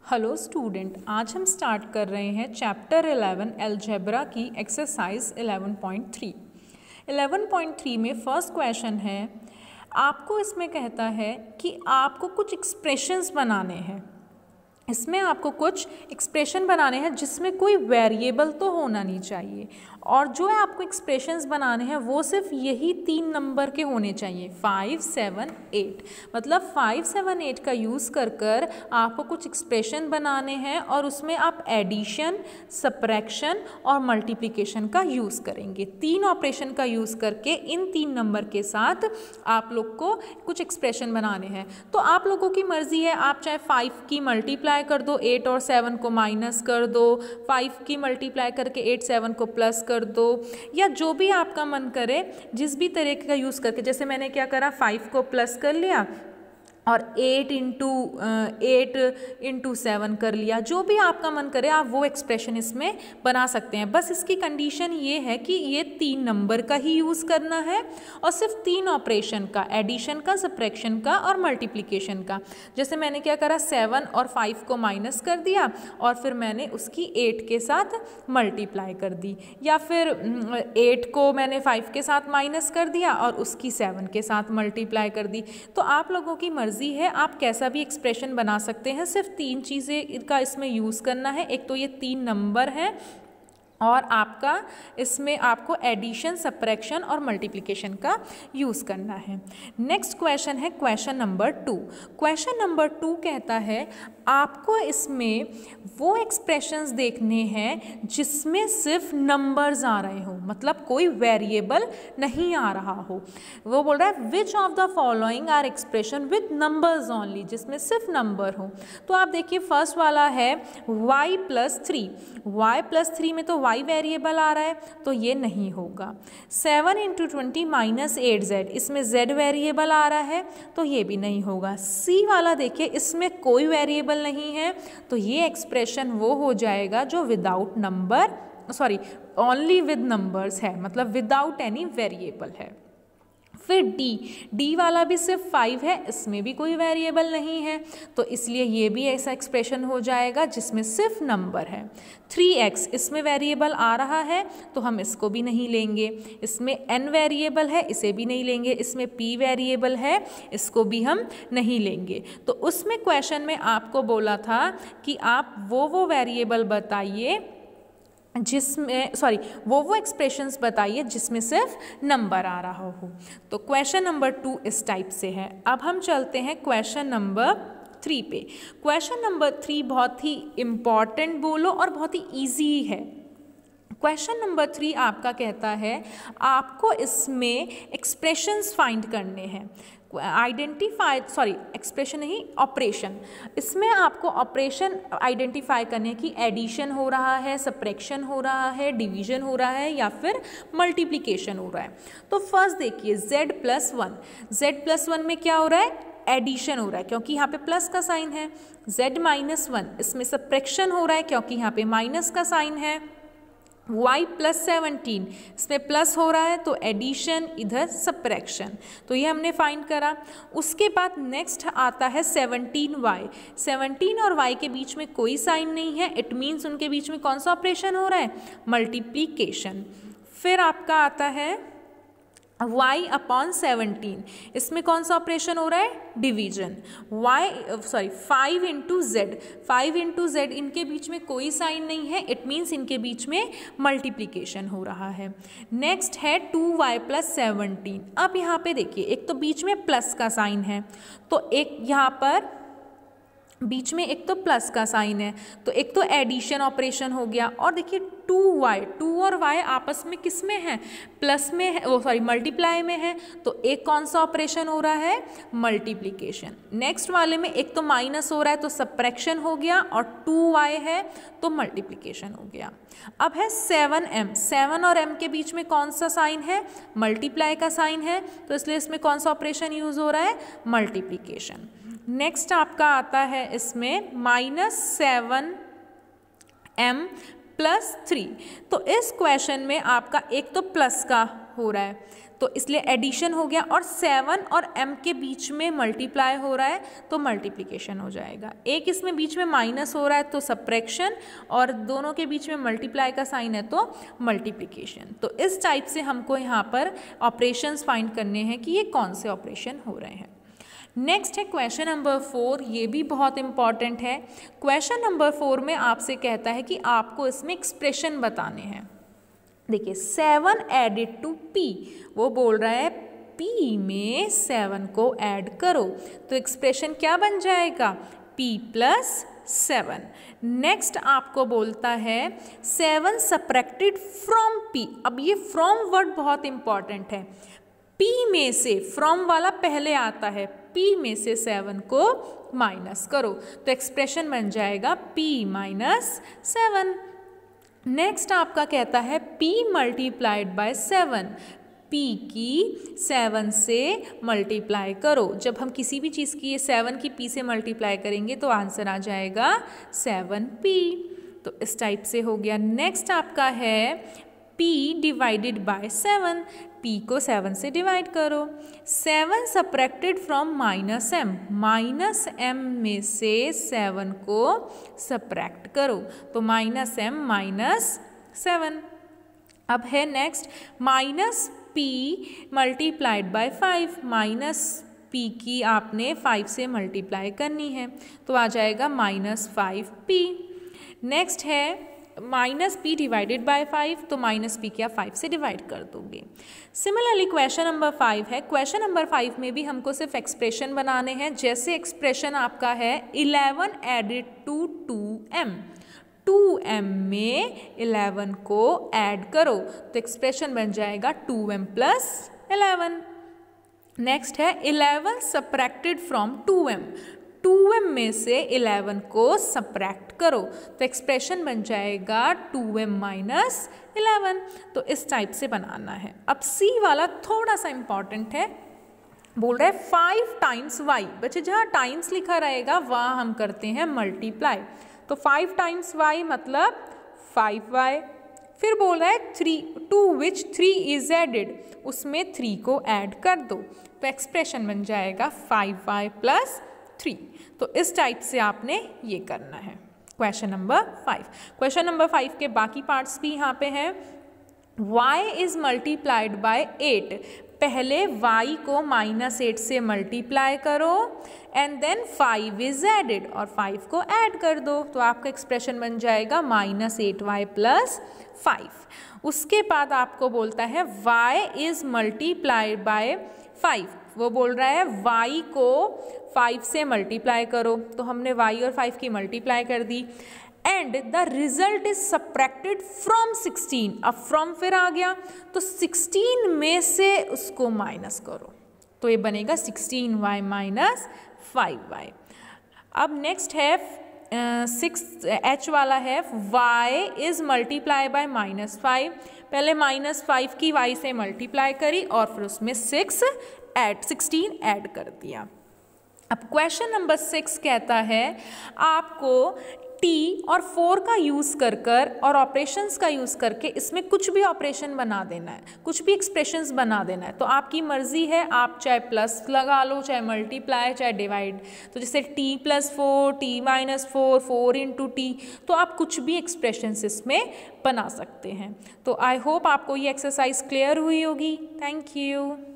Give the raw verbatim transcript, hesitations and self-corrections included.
Hello student, आज हम start कर रहे हैं चैप्टर इलेवन अलजेब्रा की exercise eleven point three. Eleven point three में फर्स्ट क्वेश्चन है, आपको इसमें कहता है कि आपको कुछ एक्सप्रेशंस बनाने हैं। इसमें आपको कुछ एक्सप्रेशन बनाने हैं जिसमें कोई वेरिएबल तो होना नहीं चाहिए, और जो है आपको एक्सप्रेशंस बनाने हैं वो सिर्फ यही तीन नंबर के होने चाहिए, फाइव सेवन एट। मतलब फाइव सेवन एट का यूज़ कर कर आपको कुछ एक्सप्रेशन बनाने हैं और उसमें आप एडिशन, सब्ट्रैक्शन और मल्टीप्लिकेशन का यूज़ करेंगे। तीन ऑपरेशन का यूज़ करके इन तीन नंबर के साथ आप लोग को कुछ एक्सप्रेशन बनाने हैं। तो आप लोगों की मर्ज़ी है, आप चाहे फाइव की मल्टीप्लाई कर दो, एट और सेवन को माइनस कर दो, फाइव की मल्टीप्लाई करके एट सेवन को प्लस कर दो, या जो भी आपका मन करे जिस भी तरीके का यूज़ करके। जैसे मैंने क्या करा, फाइव को प्लस कर लिया और eight into eight into seven कर लिया। जो भी आपका मन करे आप वो एक्सप्रेशन इसमें बना सकते हैं। बस इसकी कंडीशन ये है कि ये तीन नंबर का ही यूज़ करना है और सिर्फ तीन ऑपरेशन का, एडिशन का, सब्ट्रैक्शन का और मल्टीप्लिकेशन का। जैसे मैंने क्या करा, सेवन और फाइव को माइनस कर दिया और फिर मैंने उसकी एट के साथ मल्टीप्लाई कर दी, या फिर एट को मैंने फाइव के साथ माइनस कर दिया और उसकी सेवन के साथ मल्टीप्लाई कर दी। तो आप लोगों की मर्जी है, आप कैसा भी एक्सप्रेशन बना सकते हैं। सिर्फ तीन चीज़ें का इसमें यूज़ करना है। एक तो ये तीन नंबर है और आपका इसमें आपको एडिशन, सब्ट्रैक्शन और मल्टीप्लिकेशन का यूज़ करना है। नेक्स्ट क्वेश्चन है question number two. Question number two कहता है आपको इसमें वो एक्सप्रेशंस देखने हैं जिसमें सिर्फ नंबर्स आ रहे हो, मतलब कोई वेरिएबल नहीं आ रहा हो। वो बोल रहा है which of the following are expression with numbers only, जिसमें सिर्फ नंबर हो। तो आप देखिए फर्स्ट वाला है y plus three. Y plus three में तो y वेरिएबल आ रहा है तो ये नहीं होगा। Seven into twenty minus eight z, इसमें z वेरिएबल आ रहा है तो ये भी नहीं होगा। सी वाला देखिए, इसमें कोई वेरिएबल नहीं है तो ये एक्सप्रेशन वो हो जाएगा जो without number, sorry only with numbers है, मतलब विदाउट एनी वेरिएबल है। फिर डी डी वाला भी सिर्फ फाइव है, इसमें भी कोई वेरिएबल नहीं है तो इसलिए ये भी ऐसा एक्सप्रेशन हो जाएगा जिसमें सिर्फ नंबर है। थ्री एक्स, इसमें वेरिएबल आ रहा है तो हम इसको भी नहीं लेंगे। इसमें एन वेरिएबल है, इसे भी नहीं लेंगे। इसमें पी वेरिएबल है, इसको भी हम नहीं लेंगे। तो उसमें क्वेश्चन में आपको बोला था कि आप वो वो वेरिएबल बताइए जिसमें, सॉरी वो वो एक्सप्रेशंस बताइए जिसमें सिर्फ नंबर आ रहा हो। तो क्वेश्चन नंबर टू इस टाइप से है। अब हम चलते हैं क्वेश्चन नंबर थ्री पे। क्वेश्चन नंबर थ्री बहुत ही इम्पॉर्टेंट बोलो और बहुत ही ईजी है। क्वेश्चन नंबर थ्री आपका कहता है आपको इसमें एक्सप्रेशंस फाइंड करने हैं। आइडेंटिफाई, सॉरी एक्सप्रेशन नहीं, ऑपरेशन। इसमें आपको ऑपरेशन आइडेंटिफाई करने की एडिशन हो रहा है, सब्ट्रैक्शन हो रहा है, डिवीजन हो रहा है या फिर मल्टीप्लिकेशन हो रहा है। तो फर्स्ट देखिए z plus one. z plus one में क्या हो रहा है, एडिशन हो रहा है क्योंकि यहाँ पे प्लस का साइन है। z माइनस वन, इसमें सब्ट्रैक्शन हो रहा है क्योंकि यहाँ पे माइनस का साइन है। y प्लस सेवनटीन, इसमें प्लस हो रहा है तो एडिशन, इधर सब्ट्रैक्शन। तो ये हमने फाइंड करा। उसके बाद नेक्स्ट आता है सेवनटीन वाई। सेवनटीन और y के बीच में कोई साइन नहीं है, इट मीन्स उनके बीच में कौन सा ऑपरेशन हो रहा है, मल्टीप्लिकेशन। फिर आपका आता है y अपॉन सेवनटीन, इसमें कौन सा ऑपरेशन हो रहा है, division. y sorry five into z, five into z, इनके बीच में कोई साइन नहीं है, इट मीन्स इनके बीच में मल्टीप्लिकेशन हो रहा है। नेक्स्ट है टू वाई प्लस सेवनटीन। अब यहाँ पे देखिए एक तो बीच में प्लस का साइन है तो एक यहाँ पर बीच में एक तो प्लस का साइन है तो एक तो एडिशन ऑपरेशन हो गया। और देखिए टू वाई, टू और वाई आपस में किस में है, प्लस में है, वो सॉरी मल्टीप्लाई में है तो एक कौन सा ऑपरेशन हो रहा है, मल्टीप्लिकेशन। नेक्स्ट वाले में एक तो माइनस हो रहा है तो सब्ट्रैक्शन हो गया और टू वाई है तो मल्टीप्लिकेशन हो गया। अब है सेवन एम। सेवन और एम के बीच में कौन सा साइन है, मल्टीप्लाई का साइन है तो इसलिए इसमें कौन सा ऑपरेशन यूज हो रहा है, मल्टीप्लिकेशन। नेक्स्ट आपका आता है इसमें minus seven m plus three. तो इस क्वेश्चन में आपका एक तो प्लस का हो रहा है तो इसलिए एडिशन हो गया, और सेवन और m के बीच में मल्टीप्लाई हो रहा है तो मल्टीप्लिकेशन हो जाएगा। एक इसमें बीच में माइनस हो रहा है तो सब्ट्रैक्शन, और दोनों के बीच में मल्टीप्लाई का साइन है तो मल्टीप्लिकेशन। तो इस टाइप से हमको यहाँ पर ऑपरेशंस फाइंड करने हैं कि ये कौन से ऑपरेशन हो रहे हैं। नेक्स्ट है क्वेश्चन नंबर फोर, ये भी बहुत इंपॉर्टेंट है। क्वेश्चन नंबर फोर में आपसे कहता है कि आपको इसमें एक्सप्रेशन बताने हैं। देखिए सेवन एडिड टू पी, वो बोल रहा है पी में सेवन को ऐड करो, तो एक्सप्रेशन क्या बन जाएगा, पी प्लस सेवन। नेक्स्ट आपको बोलता है सेवन सब्ट्रैक्टेड फ्रॉम पी। अब ये फ्रॉम वर्ड बहुत इंपॉर्टेंट है। पी में से, फ्रॉम वाला पहले आता है, पी में से सेवन को माइनस करो, तो एक्सप्रेशन बन जाएगा पी माइनस सेवन। नेक्स्ट आपका कहता है p multiplied by seven, p की सेवन से मल्टीप्लाई करो। जब हम किसी भी चीज़ की ये सेवन की p से मल्टीप्लाई करेंगे तो आंसर आ जाएगा सेवन पी। तो इस टाइप से हो गया। नेक्स्ट आपका है p divided by seven, p को सेवन से डिवाइड करो। Seven subtracted from minus m, minus m में से सेवन को सब्ट्रैक्ट करो, तो माइनस m माइनस सेवन। अब है next minus p multiplied by five, minus p की आपने फाइव से मल्टीप्लाई करनी है तो आ जाएगा माइनस फाइव पी। नेक्स्ट है minus p divided by five, तो माइनस पी क्या फाइव से डिवाइड कर दोगे। सिमिलरली क्वेश्चन नंबर फाइव है। क्वेश्चन नंबर फाइव में भी हमको सिर्फ एक्सप्रेशन बनाने हैं। जैसे एक्सप्रेशन आपका है eleven added to two m, two m में इलेवन को ऐड करो, तो एक्सप्रेशन बन जाएगा two m plus eleven. Next है eleven subtracted from two m, two m में से इलेवन को सब्ट्रैक्ट करो, तो एक्सप्रेशन बन जाएगा टू एम माइनस इलेवन। तो इस टाइप से बनाना है। अब सी वाला थोड़ा सा इंपॉर्टेंट है, बोल रहा है फाइव टाइम्स वाई। बच्चे जहाँ टाइम्स लिखा रहेगा वहाँ हम करते हैं मल्टीप्लाई, तो फाइव टाइम्स वाई मतलब फाइव वाई। फिर बोल रहा है three, to which three is added, उसमें थ्री को ऐड कर दो, तो एक्सप्रेशन बन जाएगा फाइव वाई प्लस थ्री। तो इस टाइप से आपने ये करना है question number five. Question number five के बाकी पार्ट्स भी यहाँ पे हैं। y is multiplied by eight, पहले y को माइनस एट से मल्टीप्लाई करो and then five is added, और फाइव को ऐड कर दो, तो आपका एक्सप्रेशन बन जाएगा minus eight y plus five. उसके बाद आपको बोलता है y is multiplied by five, वो बोल रहा है y को फाइव से मल्टीप्लाई करो, तो हमने y और फाइव की मल्टीप्लाई कर दी, and the result is subtracted from sixteen. अब फ्रॉम फिर आ गया, तो सिक्सटीन में से उसको माइनस करो, तो ये बनेगा sixteen y minus five y. अब नेक्स्ट है सिक्स एच वाला है y is multiply by minus five, पहले माइनस फाइव की y से मल्टीप्लाई करी और फिर उसमें सिक्स ऐड सिक्सटीन ऐड कर दिया। अब क्वेश्चन नंबर सिक्स कहता है आपको टी और फोर का यूज़ कर कर और ऑपरेशंस का यूज़ करके इसमें कुछ भी ऑपरेशन बना देना है, कुछ भी एक्सप्रेशंस बना देना है। तो आपकी मर्ज़ी है, आप चाहे प्लस लगा लो, चाहे मल्टीप्लाई, चाहे डिवाइड। तो जैसे t plus four, t minus four, four into t, तो आप कुछ भी एक्सप्रेशंस इसमें बना सकते हैं। तो आई होप आपको ये एक्सरसाइज क्लियर हुई होगी। Thank you.